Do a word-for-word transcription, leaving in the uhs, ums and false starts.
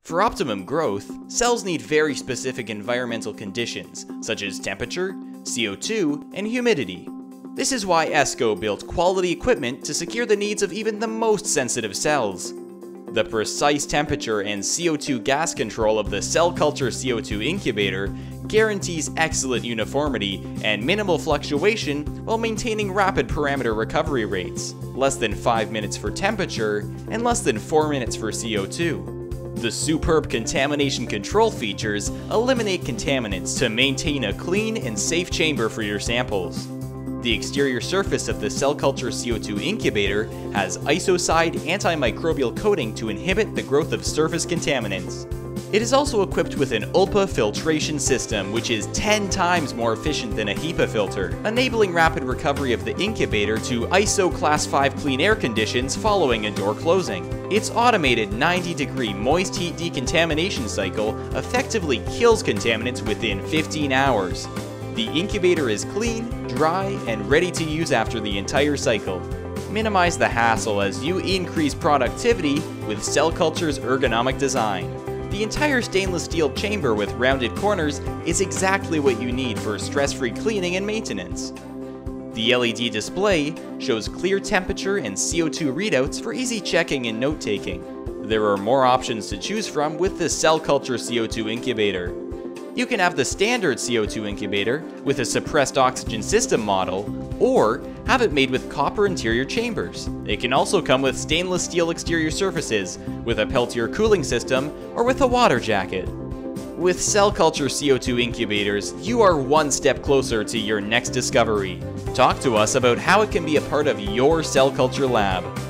For optimum growth, cells need very specific environmental conditions, such as temperature, C O two, and humidity. This is why Esco built quality equipment to secure the needs of even the most sensitive cells. The precise temperature and C O two gas control of the CelCulture C O two incubator guarantees excellent uniformity and minimal fluctuation while maintaining rapid parameter recovery rates, less than five minutes for temperature and less than four minutes for C O two. The superb contamination control features eliminate contaminants to maintain a clean and safe chamber for your samples. The exterior surface of the CelCulture C O two incubator has Isocide antimicrobial coating to inhibit the growth of surface contaminants. It is also equipped with an U L P A filtration system, which is ten times more efficient than a HEPA filter, enabling rapid recovery of the incubator to I S O class five clean air conditions following a door closing. Its automated ninety degree moist heat decontamination cycle effectively kills contaminants within fifteen hours. The incubator is clean, dry, and ready to use after the entire cycle. Minimize the hassle as you increase productivity with CelCulture's ergonomic design. The entire stainless steel chamber with rounded corners is exactly what you need for stress-free cleaning and maintenance. The L E D display shows clear temperature and C O two readouts for easy checking and note-taking. There are more options to choose from with the CelCulture C O two incubator. You can have the standard C O two incubator with a suppressed oxygen system model, or have it made with copper interior chambers. It can also come with stainless steel exterior surfaces, with a Peltier cooling system, or with a water jacket. With CelCulture C O two incubators, you are one step closer to your next discovery. Talk to us about how it can be a part of your CelCulture lab.